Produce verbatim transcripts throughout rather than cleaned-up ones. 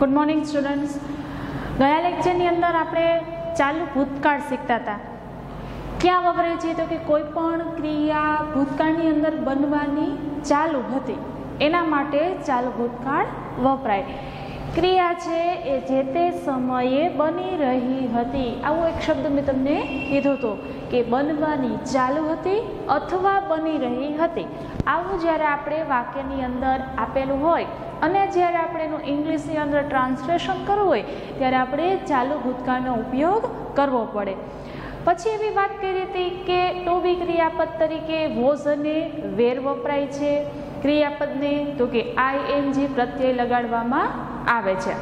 Good morning students. गया लेक्चरनी अंदर आपणे चालू भूतकाळ शीखता था। क्या वपराय छे तो कि कोईपण क्रिया भूतकाळनी अंदर बनवानी चालू हती एना माटे चालू भूतकाळ वपराय। क्रिया छे ए जे ते समये बनी रही हती, आवो एक शब्द मैं तमने कीधो तो कि बनवानी चालू हती अथवा बनी रही हती। आवुं ज्यारे आपणे वाक्यनी अंदर आपेलुं होय अने ज्यारे आपणे एनुं इंग्लिशनी अंदर ट्रांसलेशन करवुं होय त्यारे आपणे चालू भूतकाळनो उपयोग करवो पड़े। पछी एवी वात करी हती के टू बी क्रियापद तरीके वोज अने वेर वपराय छे। क्रियापदने तो कि आई एन जी प्रत्यय लगाडवामां आवे छे।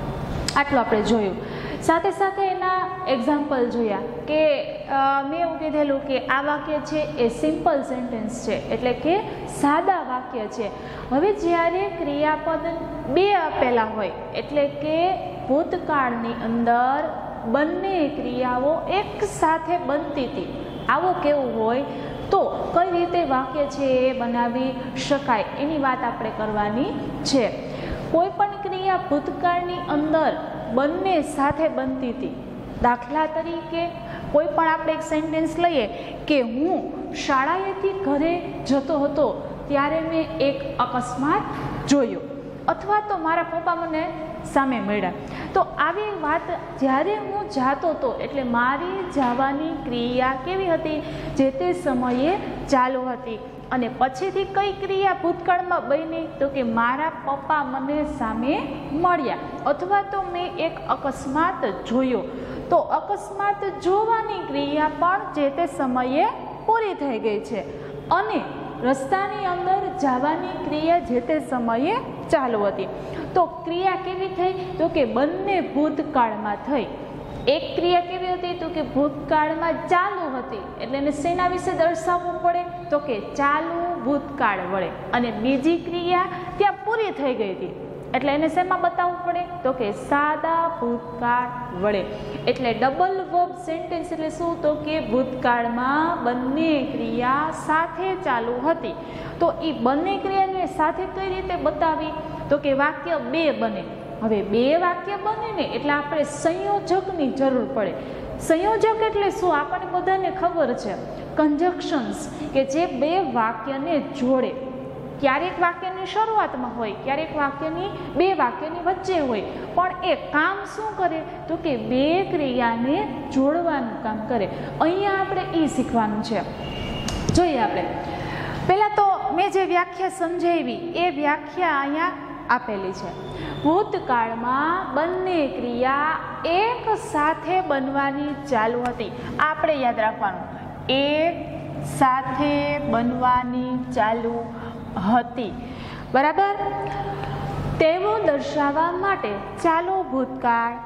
आटલું આપણે જોયું। સાથે સાથે એના એક્ઝામ્પલ જોયા કે મેં એવું કીધેલું કે આ વાક્ય છે એ સિમ્પલ સેન્ટેન્સ છે, એટલે કે સાદા વાક્ય છે। હવે જ્યારે ક્રિયાપદ બે આપેલા હોય એટલે કે ભૂતકાળની અંદર બંને ક્રિયાઓ એક સાથે બનતી હતી, આવું કેવું હોય તો કઈ રીતે વાક્ય છે એ બનાવી શકાય એની વાત આપણે કરવાની છે। કોઈ પણ ક્રિયા ભૂતકાળની અંદર બંને સાથે બનતી હતી। દાખલા તરીકે કોઈ પણ આપણે એક સેન્ટેન્સ લઈએ કે હું શાળાએથી ઘરે જતો હતો ત્યારે મેં એક અકસ્માત જોયો, અથવા તો મારા પપ્પા મને સામે મળ્યા। તો આવી વાત જ્યારે હું જાતો હતો એટલે મારી જવાની ક્રિયા કેવી હતી, જે તે સમયે ચાલુ હતી। અને પછીથી કઈ ક્રિયા ભૂતકાળમાં બની તો કે મારા પપ્પા મને સામે મળ્યા અથવા તો મેં એક અકસ્માત જોયો। તો અકસ્માત જોવાની ક્રિયા પણ જે તે સમયે પૂરી થઈ ગઈ છે અને રસ્તાની અંદર જવાની ક્રિયા જે તે સમયે ચાલુ હતી। તો ક્રિયા કેવી થઈ તો કે બંને ભૂતકાળમાં થઈ। એક ક્રિયા કેવી હતી તો કે ભૂતકાળમાં ચાલુ હતી, એટલે એને શેના વિશે દર્શાવવું પડે તો કે ચાલુ ભૂતકાળ વડે, અને બીજી ક્રિયા ત્યાં પૂરી થઈ ગઈ હતી એટલે એને શેમાં બતાવવું પડે તો કે સાદા ભૂતકાળ વડે। એટલે ડબલ વર્બ સેન્ટેન્સ એટલે શું તો કે ભૂતકાળમાં બંને ક્રિયા સાથે ચાલુ હતી। તો એ બંને ક્રિયાને સાથે કઈ રીતે બતાવી તો કે વાક્ય બે બને। હવે બે વાક્ય બને ને એટલે આપણે સંયોજકની જરૂર પડે। સંયોજક એટલે શું આપણને બધાને ખબર છે, કંજક્શન્સ કે જે બે વાક્યને જોડે। ક્યારેક વાક્યની શરૂઆતમાં હોય, ક્યારેક વાક્યની બે વાક્યની વચ્ચે હોય, પણ એ કામ શું કરે તો કે બે ક્રિયાને જોડવાનું કામ કરે। અહીંયા આપણે એ શીખવાનું છે। જોઈએ આપણે પહેલાં તો મેં જે વ્યાખ્યા સમજાવી એ વ્યાખ્યા અહીંયા આપેલી છે। ભૂતકાળમાં બંને ક્રિયા એક સાથે બનવાની ચાલુ હતી, આપણે યાદ રાખવાનું, એક સાથે બનવાની ચાલુ હતી, બરાબર। તેવું દર્શાવવા માટે ચાલુ ભૂતકાળ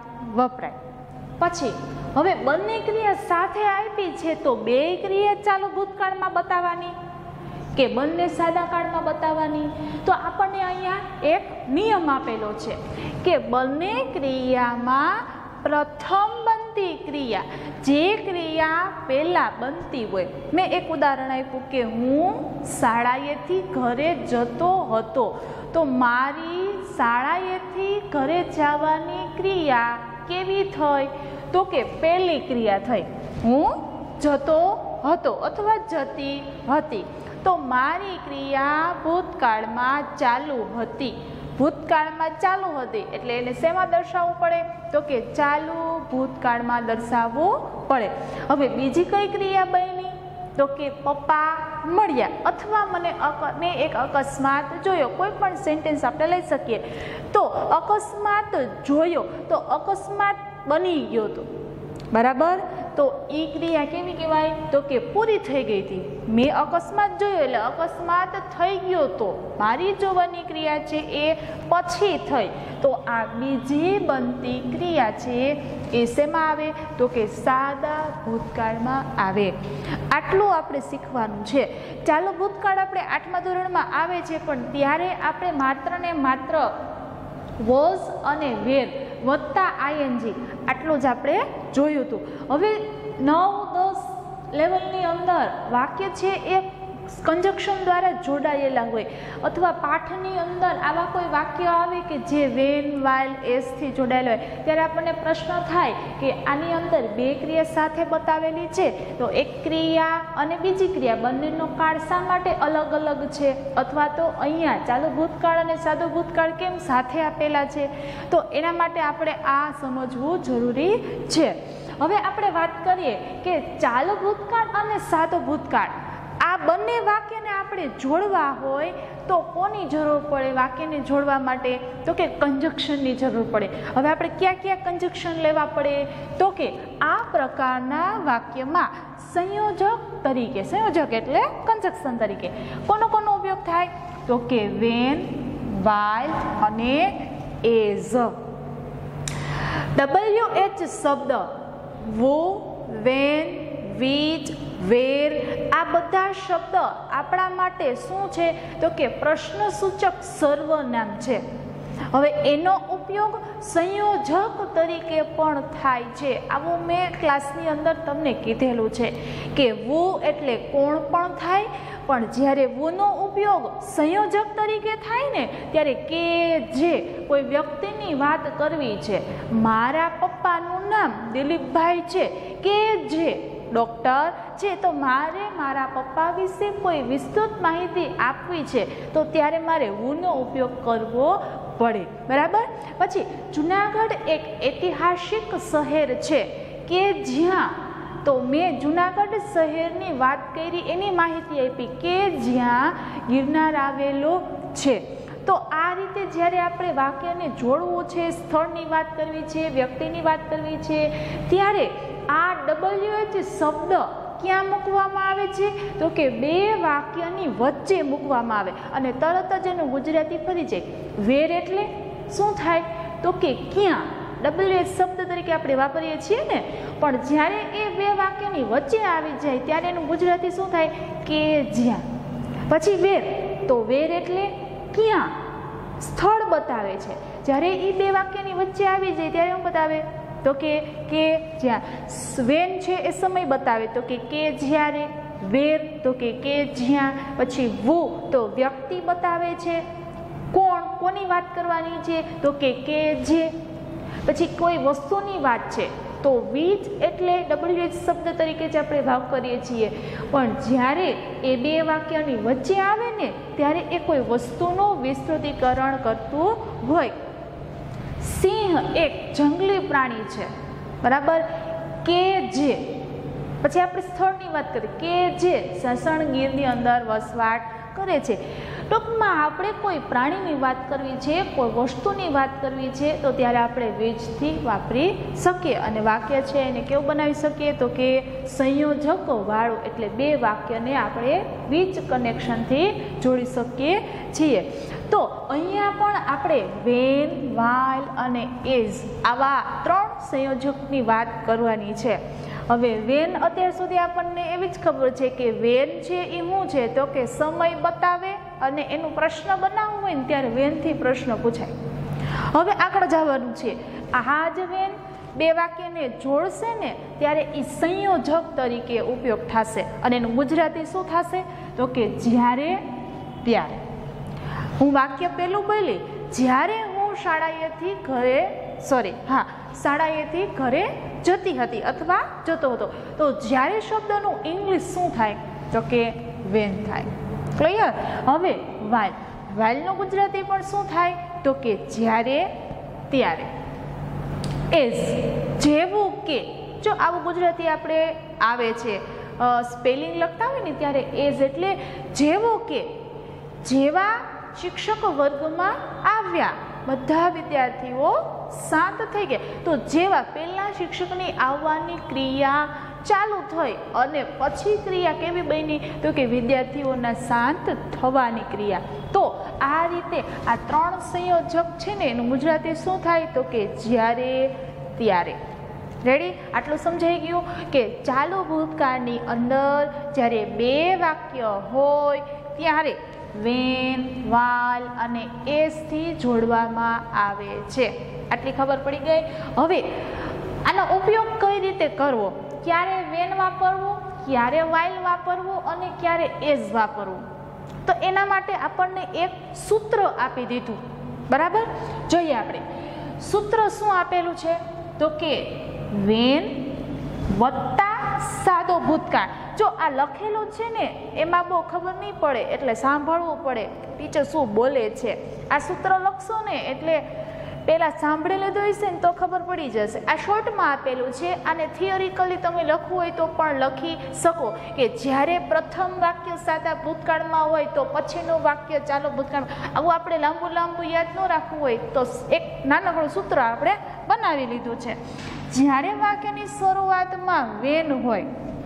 વપરાય। પછી હવે બંને ક્રિયા સાથે આપી છે તો બે ક્રિયા ચાલુ ભૂતકાળમાં બતાવવાની કે બંને સાદા કાળમાં બતાવવાની। તો આપણને અહીંયા એક નિયમ આપેલો છે કે બંને ક્રિયામાં પ્રથમ બનતી ક્રિયા, જે ક્રિયા પહેલા બનતી હોય, મેં એક ઉદાહરણ આપ્યું કે હું શાળાએથી ઘરે જતો હતો, તો મારી શાળાએથી ઘરે જવાની ક્રિયા કેવી થઈ તો કે પહેલી ક્રિયા થઈ, હું જતો હતો અથવા જતી હતી। તો મારી ક્રિયા ભૂતકાળમાં ચાલુ હતી, ભૂતકાળમાં ચાલુ હતી એટલે એને શેમાં દર્શાવવું પડે તો કે ચાલુ ભૂતકાળમાં દર્શાવવું પડે। હવે બીજી કઈ ક્રિયા બની તો કે પપ્પા મળ્યા અથવા મને મેં એક અકસ્માત જોયો। કોઈ પણ સેન્ટેન્સ આપણે લઈ શકીએ। તો અકસ્માત જોયો તો અકસ્માત બની ગયો હતો, બરાબર। તો એ ક્રિયા કેવી કહેવાય તો કે પૂરી થઈ ગઈ હતી। મેં અકસ્માત જોયો એટલે અકસ્માત થઈ ગયો તો મારી જોવાની ક્રિયા છે એ પછી થઈ। તો આ બીજી બનતી ક્રિયા છે એ શેમાં આવે તો કે સાદા ભૂતકાળમાં આવે। આટલું આપણે શીખવાનું છે। ચાલો ભૂતકાળ આપણે આઠમા ધોરણમાં આવે છે, પણ ત્યારે આપણે માત્ર ને માત્ર વોઝ અને વેર વત્તા આઈએનજી આટલું જ આપણે જોયું હતું। હવે નવ દસ લેવલની અંદર વાક્ય છે એ કંજક્શન દ્વારા જોડાયેલા હોય, અથવા પાઠની અંદર આવા કોઈ વાક્ય આવે કે જે વેન વાઇલ એસથી જોડાયેલા હોય, ત્યારે આપણને પ્રશ્ન થાય કે આની અંદર બે ક્રિયા સાથે બતાવેલી છે, તો એક ક્રિયા અને બીજી ક્રિયા બંનેનો કાળ શા માટે અલગ અલગ છે, અથવા તો અહીંયા ચાલુ ભૂતકાળ અને સાદો ભૂતકાળ કેમ સાથે આપેલા છે, તો એના માટે આપણે આ સમજવું જરૂરી છે. હવે આપણે વાત કરીએ કે ચાલુ ભૂતકાળ અને સાદો ભૂતકાળ આ બંને વાક્યને આપણે જોડવા હોય તો કોની જરૂર પડે વાક્યને જોડવા માટે? તો કે કંજક્શનની જરૂર પડે. હવે આપણે ક્યાં ક્યાં કંજક્શન લેવા પડે? તો કે આ પ્રકારના વાક્યમાં સંયોજક તરીકે, સંયોજક એટલે કંજક્શન તરીકે કોનો કોનો ઉપયોગ થાય? તો કે વેન, વાઇલ અને એઝ. ડબલ્યુ એચ શબ્દ વો, વેન, વિચ, વેર આ બધા શબ્દ આપણા માટે શું છે? તો કે પ્રશ્નસૂચક સર્વનામ છે. હવે એનો ઉપયોગ સંયોજક તરીકે પણ થાય છે. આવું મેં ક્લાસની અંદર તમને કીધેલું છે કે વો એટલે કોણ પણ થાય, પણ જ્યારે વોનો ઉપયોગ સંયોજક તરીકે થાય ને ત્યારે કે જે કોઈ વ્યક્તિની વાત કરવી છે, મારા પપ્પાનું નામ દિલીપભાઈ છે, કે જે ડૉક્ટર છે, તો મારે મારા પપ્પા વિશે કોઈ વિસ્તૃત માહિતી આપવી છે, તો ત્યારે મારે વોનો ઉપયોગ કરવો પડે. બરાબર. પછી જુનાગઢ એક ઐતિહાસિક શહેર છે કે જ્યાં, તો મેં જુનાગઢ શહેરની વાત કરી, એની માહિતી આપી કે જ્યાં ગિરનાર આવેલો છે. તો આ રીતે જ્યારે આપણે વાક્યને જોડવું છે, સ્થળની વાત કરવી છે, વ્યક્તિની વાત કરવી છે, ત્યારે આ ડબલ્યુ એચ શબ્દ ક્યાં મૂકવામાં આવે છે? તો કે બે વાક્યની વચ્ચે મૂકવામાં આવે અને તરત જ એનું ગુજરાતી ફરી જાય. વેર એટલે શું થાય? તો કે ક્યાં. ડબલ્યુ એચ શબ્દ તરીકે આપણે વાપરીએ છીએ ને, પણ જ્યારે એ બે વાક્યની વચ્ચે આવી જાય ત્યારે એનું ગુજરાતી શું થાય? કે જ્યાં. પછી વેર, તો વેર એટલે ક્યાં, સ્થળ બતાવે છે. જ્યારે એ બે વાક્યની વચ્ચે આવી જાય ત્યારે શું બતાવે? તો કે કે જ્યાં. વેન છે એ સમય બતાવે, તો કે કે જ્યારે. વેર તો કે કે જ્યાં. પછી વુ તો વ્યક્તિ બતાવે છે, કોણ, કોની વાત કરવાની છે, તો કે કે જે. પછી કોઈ વસ્તુની વાત છે તો વિચ એટલે ડબલ્યુ એચ શબ્દ તરીકે જ આપણે ભાવ કરીએ છીએ, પણ જ્યારે એ બે વાક્યની વચ્ચે આવે ને ત્યારે એ કોઈ વસ્તુનું વિસ્તૃતીકરણ કરતું હોય. સિંહ એક જંગલી પ્રાણી છે. બરાબર. કે જે. પછી આપણે સ્થળની વાત કરીએ કે જે સસણગીરની અંદર વસવાટ કરે છે. ટૂંકમાં આપણે કોઈ પ્રાણીની વાત કરવી છે, કોઈ વસ્તુની વાત કરવી છે, તો ત્યારે આપણે વિચથી વાપરી શકીએ અને વાક્ય છે એને કેવું બનાવી શકીએ? તો કે સંયોજક વાળું, એટલે બે વાક્યને આપણે વિચ કનેક્શનથી જોડી શકીએ છીએ. તો અહીંયા પણ આપણે વેન, વાઇલ અને એઝ આવા ત્રણ સંયોજકની વાત કરવાની છે. હવે વેન અત્યાર સુધી આપણને એવી જ ખબર છે કે વેન છે એ શું છે? તો કે સમય બતાવે અને એનું પ્રશ્ન બનાવવું હોય ને ત્યારે વેનથી પ્રશ્ન પૂછાય. હવે આગળ જવાનું છે. આ જ વેન બે વાક્યને જોડશે ને ત્યારે એ સંયોજક તરીકે ઉપયોગ થશે અને એનું ગુજરાતી શું થશે? તો કે જ્યારે, ત્યારે. હું વાક્ય પહેલું બોલી, જ્યારે હું શાળાએથી ઘરે સોરી હા શાળાએથી ઘરે જતી હતી અથવા જતો હતો, તો જ્યારે શબ્દનું ઇંગ્લિશ શું થાય? તો કે વેન થાય. ક્લિયર? હવે વાઇલ, વાઇલનું ગુજરાતી પણ શું થાય? તો કે જ્યારે, ત્યારે. એઝ, જેવું કે. જો આવું ગુજરાતી આપણે આવે છે, સ્પેલિંગ લખતા હોય ને ત્યારે એઝ એટલે જેવું કે. જેવા શિક્ષક વર્ગમાં આવ્યા, બધા વિદ્યાર્થીઓ શાંત થઈ ગયા, તો જેવા પહેલા શિક્ષકની આવવાની ક્રિયા ચાલુ થઈ અને પછી ક્રિયા કેવી બની? તો કે વિદ્યાર્થીઓના શાંત થવાની ક્રિયા. તો આ રીતે આ ત્રણ સંયોજક છે ને એનું ગુજરાતી શું થાય? તો કે જ્યારે, ત્યારે. રેડી? આટલું સમજાઈ ગયું કે ચાલુ ભૂતકાળની અંદર જ્યારે બે વાક્ય હોય ત્યારે વેન, વાલ અને એસથી જોડવામાં આવે છે. આટલી ખબર પડી ગઈ. હવે આનો ઉપયોગ કઈ રીતે કરવો? ક્યારે વેન વાપરવું, ક્યારે વાઇલ વાપરવું અને ક્યારે એઝ વાપરવું, તો એના માટે આપણને એક સૂત્ર આપી દીધું, બરાબર. જોઈએ આપણે સૂત્ર શું આપેલું છે, તો કે વેન વત્તા સાદો ભૂતકાળ. જો આ લખેલું છે ને એમાં બહુ ખબર નહીં પડે, એટલે સાંભળવું પડે ટીચર શું બોલે છે. આ સૂત્ર લખશો ને એટલે પહેલાં સાંભળી લીધું હશે ને તો ખબર પડી જશે. આ શોર્ટમાં આપેલું છે, અને થિયોરિકલી તમે લખવું હોય તો પણ લખી શકો કે જ્યારે પ્રથમ વાક્ય સાદા ભૂતકાળમાં હોય તો પછીનું વાક્ય ચાલુ ભૂતકાળમાં. આવું આપણે લાંબુ લાંબુ યાદ ન રાખવું હોય તો એક નાનકડું સૂત્ર આપણે બનાવી લીધું છે. જ્યારે વાક્યની શરૂઆતમાં વેન હોય,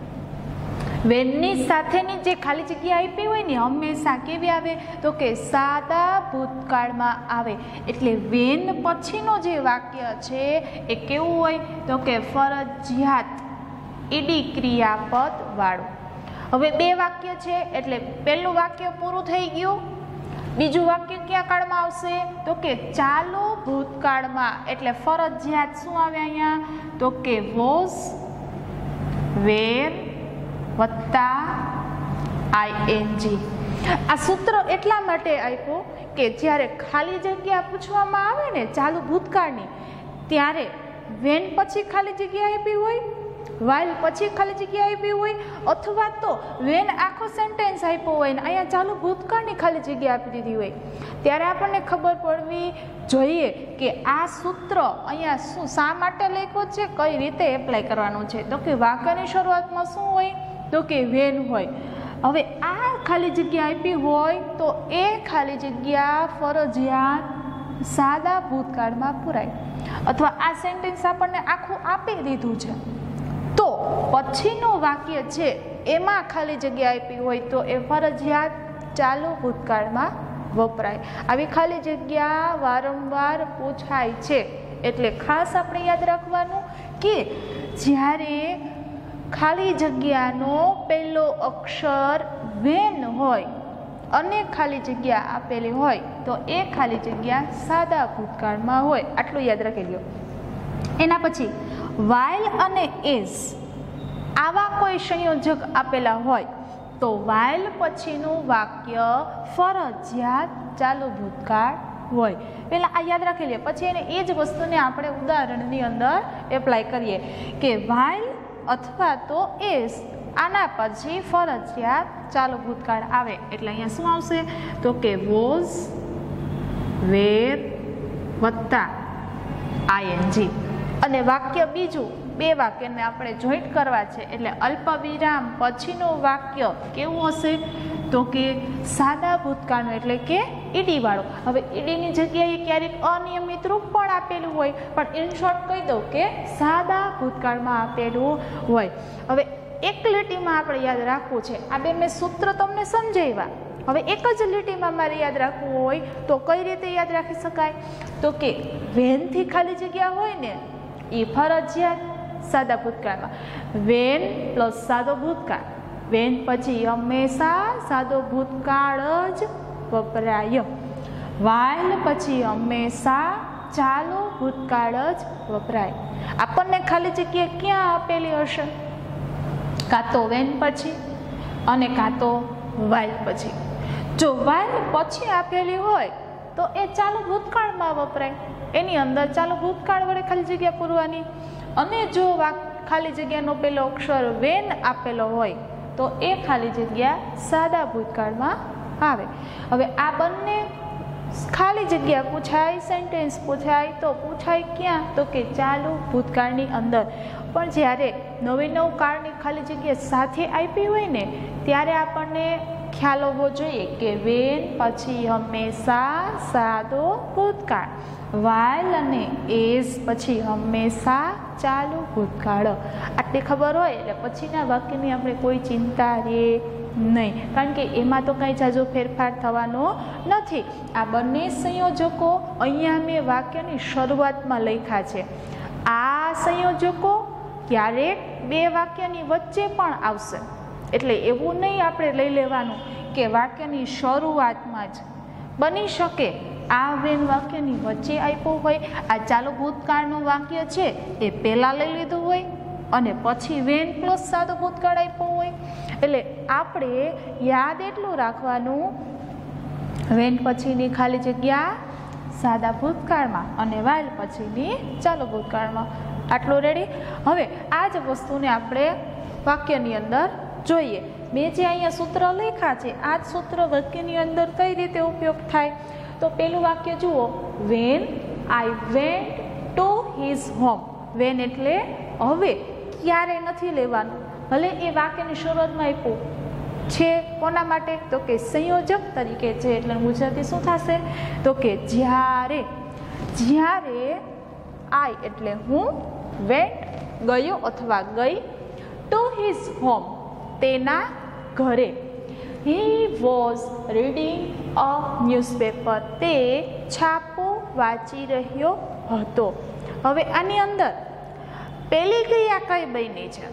વેનની સાથેની જે ખાલી જગ્યા આપી હોય ને હંમેશા કેવી આવે, તો કે સાદા ભૂતકાળમાં આવે. એટલે વેન પછીનો જે વાક્ય છે એ કેવું હોય, તો કે ફરજિયાત ઈડી ક્રિયાપદ વાળું. હવે બે વાક્ય છે એટલે પહેલું વાક્ય પૂરું થઈ ગયું, બીજું વાક્ય કયા કાળમાં આવશે, તો કે ચાલુ ભૂતકાળમાં. એટલે ફરજિયાત શું આવે અહીંયા, તો કે વોઝ, વેર વત્તા આઈએનજી. આ સૂત્ર એટલા માટે આપ્યું કે જ્યારે ખાલી જગ્યા પૂછવામાં આવે ને ચાલુ ભૂતકાળની, ત્યારે વેન પછી ખાલી જગ્યા આપી હોય, વાઇલ પછી ખાલી જગ્યા આપી હોય, અથવા તો વેન આખો સેન્ટેન્સ આપ્યો હોય ને અહીંયા ચાલુ ભૂતકાળની ખાલી જગ્યા આપી દીધી હોય, ત્યારે આપણને ખબર પડવી જોઈએ કે આ સૂત્ર અહીંયા શું શા માટે લખ્યું છે, કઈ રીતે એપ્લાય કરવાનું છે. તો કે વાક્યની શરૂઆતમાં શું હોય, તો કે વેન હોય. હવે આ ખાલી જગ્યા આપી હોય તો એ ખાલી જગ્યા ફરજિયાત સાદા ભૂતકાળમાં પુરાય, અથવા આ સેન્ટેન્સ આપણને આખું આપી દીધું છે તો પછીનું વાક્ય છે એમાં ખાલી જગ્યા આપી હોય તો એ ફરજિયાત ચાલુ ભૂતકાળમાં વપરાય. આવી ખાલી જગ્યા વારંવાર પૂછાય છે, એટલે ખાસ આપણે યાદ રાખવાનું કે જ્યારે ખાલી જગ્યાનો પહેલો અક્ષર વેન હોય અને ખાલી જગ્યા આપેલી હોય તો એ ખાલી જગ્યા સાદા ભૂતકાળમાં હોય. આટલું યાદ રાખી લો. એના પછી વાઇલ અને એઝ આવા કોઈ સંયોજક આપેલા હોય તો વાઇલ પછીનું વાક્ય ફરજિયાત ચાલુ ભૂતકાળ હોય. પહેલાં આ યાદ રાખી લે, પછી એને એ જ વસ્તુને આપણે ઉદાહરણની અંદર એપ્લાય કરીએ કે વાઇલ અથવા તો એઝ આના પછી ફરજિયાત ચાલુ ભૂતકાળ આવે. એટલે અહીંયા શું આવશે, તો કે વોઝ, વેર વત્તા આઈએનજી. અને વાક્ય બીજું, બે વાક્યને આપણે જોઈન્ટ કરવા છે એટલે અલ્પ વિરામ પછીનું વાક્ય કેવું હશે, તો કે સાદા ભૂતકાળનું, એટલે કે ઈડી વાળું. હવે ઈડીની જગ્યાએ ક્યારેક અનિયમિત રૂપ પણ આપેલું હોય, પણ ઇન શોર્ટ કહી દઉં કે સાદા ભૂતકાળમાં આપેલું હોય. હવે એક લીટીમાં આપણે યાદ રાખવું છે, આ બે મેં સૂત્ર તમને સમજાવ્યા. હવે એક જ લીટીમાં મારે યાદ રાખવું હોય તો કઈ રીતે યાદ રાખી શકાય, તો કે વેનથી ખાલી જગ્યા હોય ને એ ફરજિયાત સાદા ભૂતકાળમાં, વેન પ્લસ સાદો ભૂતકાળ, વેન પછી હંમેશા સાદો ભૂતકાળ જ વપરાય, વાઇલ પછી હંમેશા ચાલુ ભૂતકાળ જ વપરાય. આપણને ખાલી જગ્યા ક્યાં આપેલી હશે, કાં તો વેન પછી અને કાં તો વાઇલ પછી. જો વાઇલ પછી આપેલી હોય તો એ ચાલુ ભૂતકાળમાં વપરાય, એની અંદર ચાલુ ભૂતકાળ વડે ખાલી જગ્યા પૂરવાની. અને જો ખાલી જગ્યાનો પેલો અક્ષર વેન આપેલો હોય તો એ ખાલી જગ્યા સાદા ભૂતકાળમાં આવે. હવે આ બંને ખાલી જગ્યા પૂછાય, સેન્ટેન્સ પૂછાય તો પૂછાય ક્યાં, તો કે ચાલુ ભૂતકાળની અંદર. પણ જ્યારે નવી નવ કાળની ખાલી જગ્યા સાથે આપી હોય ને ત્યારે આપણને ખ્યાલ હોવો જોઈએ કે વેન પછી હંમેશા સાદો ભૂતકાળ, વાઇલ અને એઝ પછી હંમેશા ચાલુ ભૂતકાળ. આટલી ખબર હોય એટલે પછીના વાક્યની આપણે કોઈ ચિંતા રહે નહીં, કારણ કે એમાં તો કંઈ જાજો ફેરફાર થવાનો નથી. આ બંને સંયોજકો અહીંયા મેં વાક્યની શરૂઆતમાં લખ્યા છે. આ સંયોજકો ક્યારેક બે વાક્યની વચ્ચે પણ આવશે, એટલે એવું નહીં આપણે લઈ લેવાનું કે વાક્યની શરૂઆતમાં જ. બની શકે આ વેન વાક્યની વચ્ચે આપ્યું હોય, આ ચાલુ ભૂતકાળનું વાક્ય છે એ પહેલાં લઈ લીધું હોય અને પછી વેન પ્લસ સાદો ભૂતકાળ આપ્યો હોય એટલે આપણે યાદ એટલું રાખવાનું, વેન પછીની ખાલી જગ્યા સાદા ભૂતકાળમાં અને વાઇલ પછીની ચાલુ ભૂતકાળમાં. આટલું રેડી. હવે આ જ વસ્તુને આપણે વાક્યની અંદર જોઈએ. મેં જે અહીંયા સૂત્ર લખ્યા છે આ જ સૂત્ર વાક્યની અંદર કઈ રીતે ઉપયોગ થાય? તો પેલું વાક્ય જુઓ, when I went to his home. When એટલે હવે, ક્યારે નથી લેવાનું. ભલે એ વાક્યની શરૂઆતમાં આપ્યું છે કોના માટે? તો કે સંયોજક તરીકે છે. એટલે ગુજરાતી શું થશે? તો કે જ્યારે. જ્યારે આઈ એટલે હું, વેન્ટ ગયો અથવા ગઈ, ટુ હિઝ હોમ તેના ઘરે. He was reading a newspaper તે છાપો વાંચી રહ્યો હતો. હવે આની અંદર પહેલી ક્રિયા કઈ બની છે?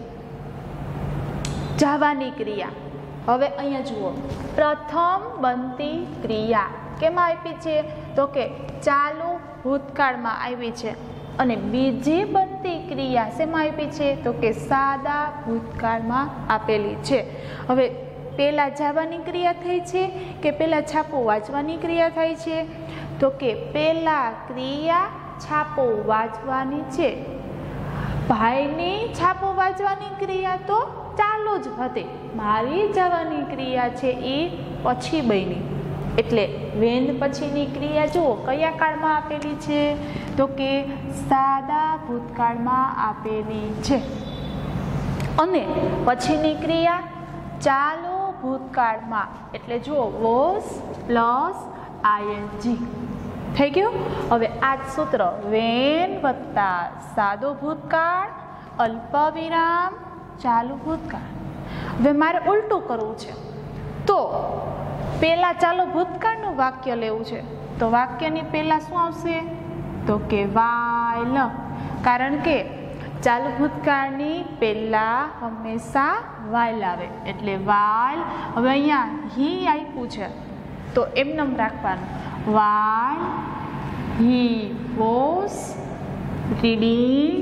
જવાની ક્રિયા. હવે અહીંયા જુઓ, પ્રથમ બનતી ક્રિયા કેમાં આપી છે? તો કે ચાલુ ભૂતકાળમાં આવી છે. અને બીજી બનતી ક્રિયા શેમાં આપી છે? તો કે સાદા ભૂતકાળમાં આપેલી છે. હવે પહેલાં જવાની ક્રિયા થઈ છે કે પહેલાં છાપો વાંચવાની ક્રિયા થાય છે? તો કે પહેલાં ક્રિયા છાપો વાંચવાની છે. ભાઈની છાપો વાંચવાની ક્રિયા તો ચાલુ જ હતી. મારી જવાની ક્રિયા છે એ પછી બની. એટલે વેન પછીની ક્રિયા જુઓ કયા કાળમાં આપેલી છે? તો કે સાદા ભૂતકાળમાં આપેલી છે. અને પછીની ક્રિયા ચાલુ ભૂતકાળમાં. એટલે જુઓ વોઝ પ્લસ આઈએનજી થઈ ગયું. હવે આ જ સૂત્ર, વેન વત્તા સાદો ભૂતકાળ અલ્પ વિરામ ચાલુ ભૂતકાળ. હવે મારે ઉલટું કરવું છે તો પહેલા ચાલુ ભૂતકાળનું વાક્ય લેવું છે. તો વાક્યની પહેલા શું આવશે? તો કે વાઇલ. કારણ કે ચાલુ ભૂતકાળની પહેલા હંમેશા વાઇલ આવે. એટલે વાઇલ. હવે અહીંયા હી આપ્યું છે તો એમનેમ રાખવાનું, while he was reading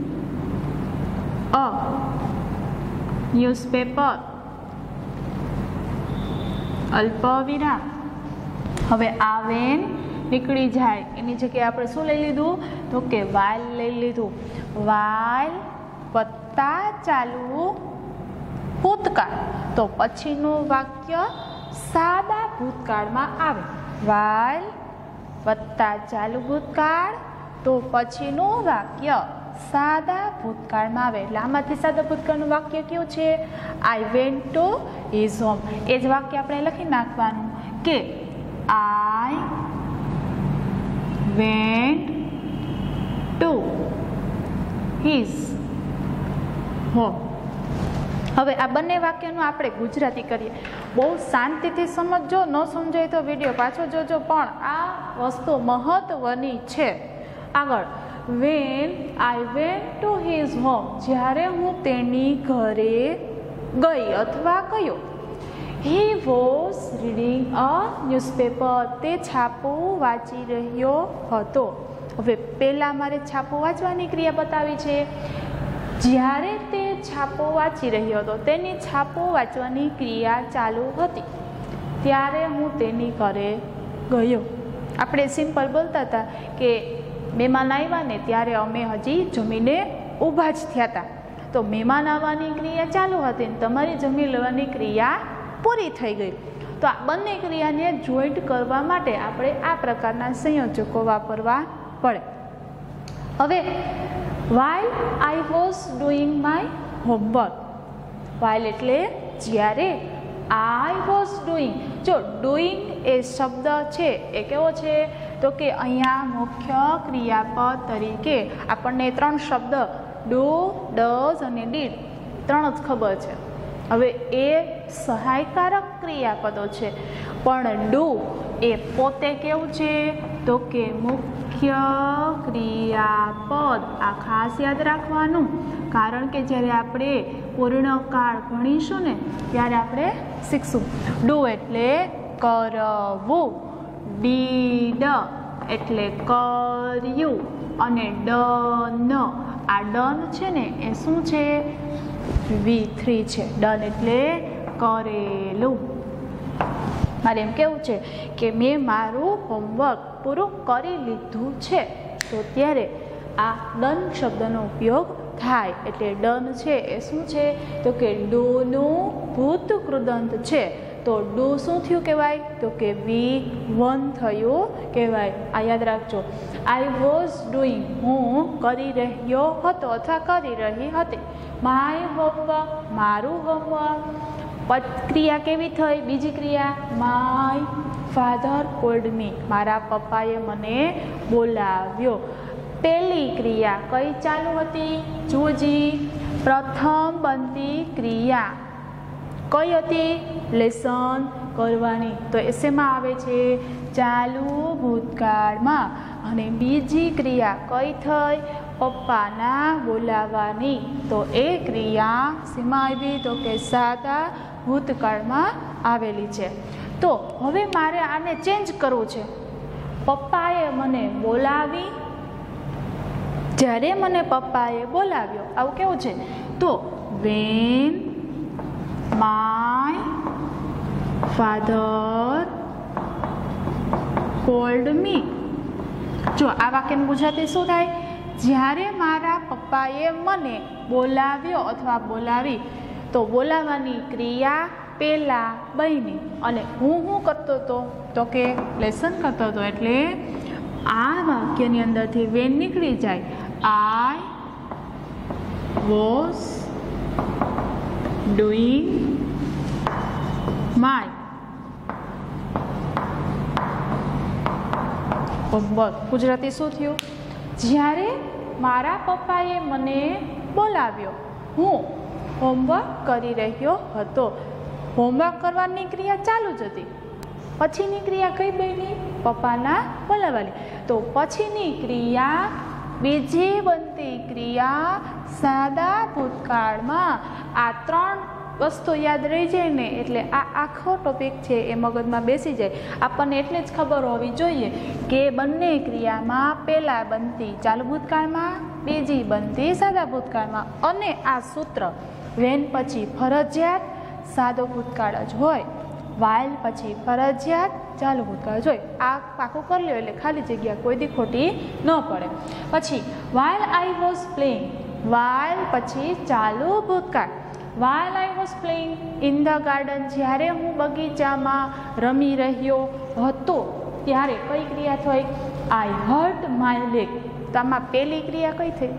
a newspaper અલ્પ વિરામ. હવે આ વેન નીકળી જાય એની જગ્યાએ આપણે શું લઈ લીધું? તો કે વાઇલ લઈ લીધું. વાઇલ વત્તા ચાલુ ભૂતકાળ. તો પછીનું વાક્ય સાદા ભૂતકાળમાં આવે. વાઇલ વત્તા ચાલુ ભૂતકાળ તો પછીનું વાક્ય સાદા ભૂતકાળમાં આવે. એટલે આમાંથી સાદા ભૂતકાળનું વાક્ય કયું છે? I went to his home. એ જ વાક્ય આપણે લખી નાખવાનું કે I went to his home. હવે આ બંને વાક્યનું આપણે ગુજરાતી કરીએ. બહુ શાંતિથી સમજજો, ન સમજાય તો વિડીયો પાછો જોજો, પણ આ વસ્તુ મહત્વની છે. આગળ, when I went to his home, જ્યારે હું તેની ઘરે ગઈ અથવા ગયો. He was reading a newspaper, તે છાપો વાંચી રહ્યો હતો. હવે પહેલાં મારે છાપો વાંચવાની ક્રિયા બતાવી છે. જ્યારે તે છાપો વાંચી રહ્યો હતો, તેની છાપો વાંચવાની ક્રિયા ચાલુ હતી, ત્યારે હું તેની ઘરે ગયો. આપણે સિમ્પલ બોલતા હતા કે મહેમાન આવ્યા ને ત્યારે અમે હજી જમીને ઊભા જ થયા હતા. તો મહેમાન આવવાની ક્રિયા ચાલુ હતી ને તમારી જમી લેવાની ક્રિયા પૂરી થઈ ગઈ. તો આ બંને ક્રિયાને જોઈન્ટ કરવા માટે આપણે આ પ્રકારના સંયોજકો વાપરવા પડે. હવે while I was doing my homework. while એટલે જ્યારે, I was doing. જો doing એ શબ્દ છે એ કેવો છે? તો કે અહીંયા મુખ્ય ક્રિયાપદ તરીકે આપણને ત્રણ શબ્દ do, does અને did ત્રણ જ ખબર છે. હવે એ સહાયકારક ક્રિયાપદો છે, પણ do એ પોતે કેવું છે? તો કે મુખ્ય ક્રિયાપદ. આ ખાસ યાદ રાખવાનું, કારણ કે જ્યારે આપણે પૂર્ણકાળ ભણીશું ને ત્યારે આપણે શીખશું. ડુ એટલે કરવું, ડીડ એટલે કર્યું અને ડન, આ ડન છે ને એ શું છે? વી થ્રી છે. ડન એટલે કરેલું. મારે એમ કેવું છે કે મેં મારું હોમવર્ક પૂરું કરી લીધું છે, તો ત્યારે આ ડન શબ્દનો ઉપયોગ થાય. એટલે ડન છે એ શું છે? તો કે ડુનું ભૂત કૃદંત છે, તો ડુ શું થયું કહેવાય? તો કે વી વન થયું કહેવાય. આ યાદ રાખજો. આઈ વોઝ ડુઈંગ, હું કરી રહ્યો હતો અથવા કરી રહી હતી. માય હોમવર્ક, મારું હોમવર્ક. ક્રિયા કેવી થઈ? બીજી ક્રિયા, માય ફાધર કોલ્ડ મી, મારા પપ્પાએ મને બોલાવ્યો. પહેલી ક્રિયા કઈ ચાલુ હતી? જોજી, પ્રથમ બનતી ક્રિયા કઈ હતી? લેસન કરવાની. તો એ શેમાં આવે છે? ચાલુ ભૂતકાળમાં. અને બીજી ક્રિયા કઈ થઈ? પપ્પાના બોલાવવાની. તો એ ક્રિયા શેમાં આવી? તો કે સાદા ભૂતકાળમાં આવેલી છે. તો હવે મારે આને ચેન્જ કરવું છે. પપ્પાએ મને બોલાવી, જ્યારે મને પપ્પાએ બોલાવ્યો, આવું કેવું છે? તો when my father called me. જો આ વાક્યનું ગુજરાતી શું થાય? જ્યારે મારા પપ્પાએ મને બોલાવ્યો અથવા બોલાવી, તો બોલાવવાની ક્રિયા પહેલા બની અને હું શું કરતો હતો? તો કે લેસન કરતો હતો. એટલે આ વાક્યની અંદરથી વેન નીકળી જાય. I was doing my homework. Gujarati શું થયું? જ્યારે મારા પપ્પાએ મને બોલાવ્યો, હું હોમવર્ક કરી રહ્યો હતો. હોમવર્ક કરવાની ક્રિયા ચાલુ જ હતી. પછીની ક્રિયા કઈ બની? પપ્પાના બોલાવવાની. તો પછીની ક્રિયા, બીજી બનતી ક્રિયા સાદા ભૂતકાળમાં. આ ત્રણ વસ્તુ યાદ રહી જાય ને એટલે આ આખો ટોપિક છે એ મગજમાં બેસી જાય. આપણને એટલે જ ખબર હોવી જોઈએ કે બંને ક્રિયામાં પહેલા બનતી ચાલુ ભૂતકાળમાં, બીજી બનતી સાદા ભૂતકાળમાં. અને આ સૂત્ર વેન પછી ફરજિયાત સાદો ભૂતકાળ જ હોય, વાઇલ પછી ફરજિયાત ચાલુ ભૂતકાળ જ હોય. આ પાકું કરી લો એટલે ખાલી જગ્યા કોઈ દી ખોટી ન પડે. પછી while I was playing, while પછી ચાલુ ભૂતકાળ. While I was playing in the garden, જ્યારે હું બગીચામાં રમી રહ્યો હતો ત્યારે કઈ ક્રિયા થઈ? I hurt my leg. તો આમાં પહેલી ક્રિયા કઈ થઈ?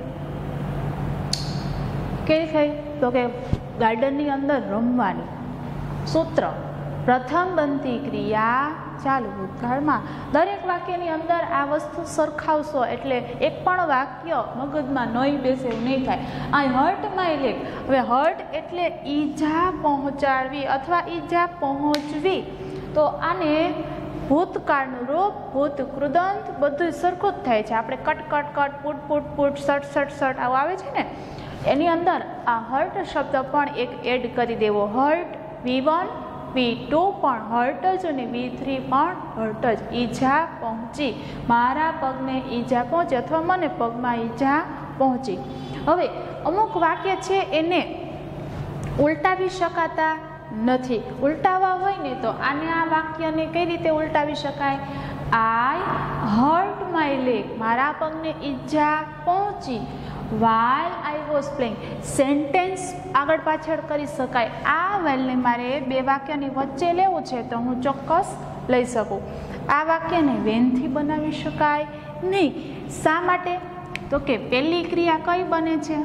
કઈ થઈ? તો કે ગાર્ડનની અંદર રમવાની. સૂત્ર પ્રથમ બનતી ક્રિયા ચાલુ ભૂતકાળમાં. દરેક વાક્યની અંદર આ વસ્તુ સરખાવશો એટલે એક પણ વાક્ય મગજમાં નહીં બેસે એવું નહીં થાય. I hurt my leg. હવે હર્ટ એટલે ઈજા પહોંચાડવી અથવા ઈજા પહોંચવી. તો આને ભૂતકાળનું રૂપ, ભૂત કૃદંત બધું સરખું જ થાય છે. આપણે cut cut cut, put put put, shut shut shut આવું આવે છે ને, એની અંદર આ હર્ટ શબ્દ પણ એક એડ કરી દેવો. Hurt V one, V two પણ હર્ટ જ અને વી થ્રી પણ હર્ટ જ. ઈજા પહોંચી, મારા પગને ઈજા પહોંચી અથવા મને પગમાં ઈજા પહોંચી. હવે અમુક વાક્ય છે એને ઉલટાવી શકાતા નથી. ઉલટાવા હોય ને તો આને આ વાક્યને કઈ રીતે ઉલટાવી શકાય? આઈ હર્ટ માય લેગ, મારા પગને ઈજા પહોંચી. while I was playing. Sentence આગળ પાછળ કરી શકાય. આ વાઇલને મારે બે વાક્યની વચ્ચે લેવું છે તો હું ચોક્કસ લઈ શકું. આ વાક્યને વેનથી બનાવી શકાય નહીં. શા માટે? તો કે પહેલી ક્રિયા કઈ બને છે?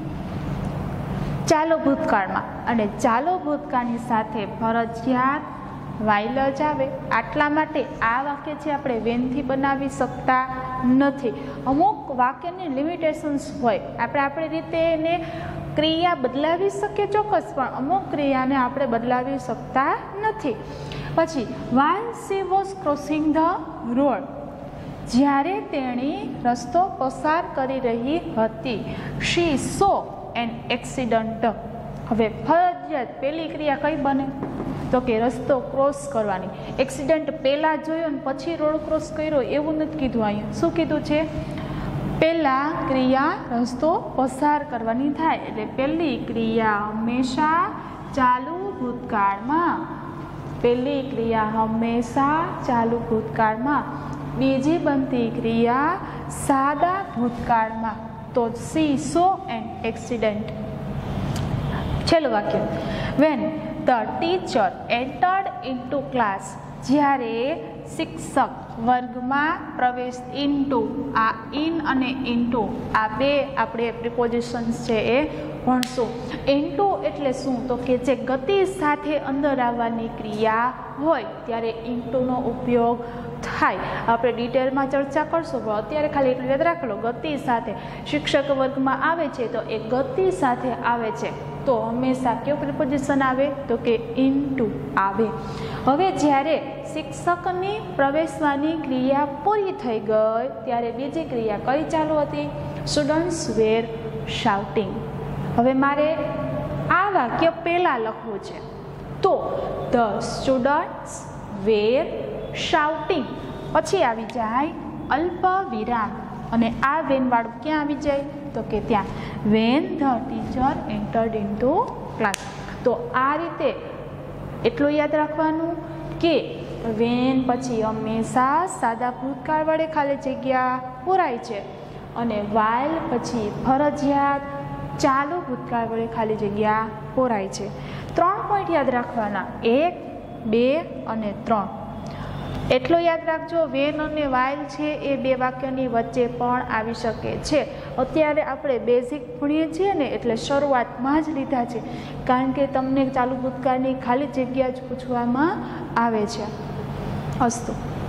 ચાલો ભૂતકાળમાં, અને ચાલો ભૂતકાળની સાથે ફરજિયાત વાઇલ જ આવે. આટલા માટે આ વાક્ય છે આપણે વેનથી બનાવી શકતા નથી. અમુક વાક્યની લિમિટેશન્સ હોય, આપણે આપણી રીતે એને ક્રિયા બદલાવી શકીએ ચોક્કસ, પણ અમુક ક્રિયાને આપણે બદલાવી શકતા નથી. પછી while she was crossing the road, જ્યારે તેણી રસ્તો પસાર કરી રહી હતી. she saw an accident. હવે ફરજિયાત પહેલી ક્રિયા કઈ બને? તો કે રસ્તો ક્રોસ કરવાની. એક્સિડન્ટ પહેલાં જોયો ને પછી રોડ ક્રોસ કર્યો એવું નથી કીધું. અહીંયા શું કીધું છે? પહેલાં ક્રિયા રસ્તો પસાર કરવાની થાય. એટલે પહેલી ક્રિયા હંમેશા ચાલુ ભૂતકાળમાં, પહેલી ક્રિયા હંમેશા ચાલુ ભૂતકાળમાં, બીજી બનતી ક્રિયા સાદા ભૂતકાળમાં. તો સી સો એન એક્સિડન્ટ. છેલ્લું વાક્ય, when the teacher entered into class, જ્યારે શિક્ષક વર્ગમાં પ્રવેશ, ઇનટુ આ ઇન અને ઇનટુ આ બે આપણે પ્રિપોઝિશન્સ છે એ ભણશું. ઇનટુ એટલે શું? તો કે જે ગતિ સાથે અંદર આવવાની ક્રિયા હોય ત્યારે ઇનટુનો ઉપયોગ થાય. આપણે ડિટેલમાં ચર્ચા કરશું, પણ અત્યારે ખાલી એટલું યાદ રાખો, ગતિ સાથે શિક્ષક વર્ગમાં આવે છે તો એ ગતિ સાથે આવે છે તો હંમેશા કયો પ્રિપોઝિશન આવે? તો કે ઇનટુ આવે. હવે જ્યારે શિક્ષકની પ્રવેશવાની ક્રિયા પૂરી થઈ ગઈ ત્યારે બીજી ક્રિયા કઈ ચાલુ હતી? Students were shouting. હવે મારે આ વાક્ય પહેલાં લખવું છે તો ધ સ્ટુડન્ટ્સ વેર શાઉટિંગ, પછી આવી જાય અલ્પ વિરામ અને આ વેન વાળું ક્યાં આવી જાય? તો કે ત્યાં when the teacher entered into class. તો આ રીતે એટલું યાદ રાખવાનું કે વેન પછી હંમેશા સાદા ભૂતકાળ વડે ખાલી જગ્યા પૂરાય છે અને વાઇલ પછી ફરજિયાત ચાલુ ભૂતકાળ વડે ખાલી જગ્યા પૂરાય છે. ત્રણ પોઈન્ટ યાદ રાખવાના, એક, બે અને ત્રણ. એટલો યાદ રાખજો, વેન અને વાઇલ છે એ બે વાક્યની વચ્ચે પણ આવી શકે છે. અત્યારે આપણે બેઝિક ભણીએ છીએ ને એટલે શરૂઆતમાં જ લીધા છે, કારણ કે તમને ચાલુ ભૂતકાળની ખાલી જગ્યા જ પૂછવામાં આવે છે. અસ્તુ.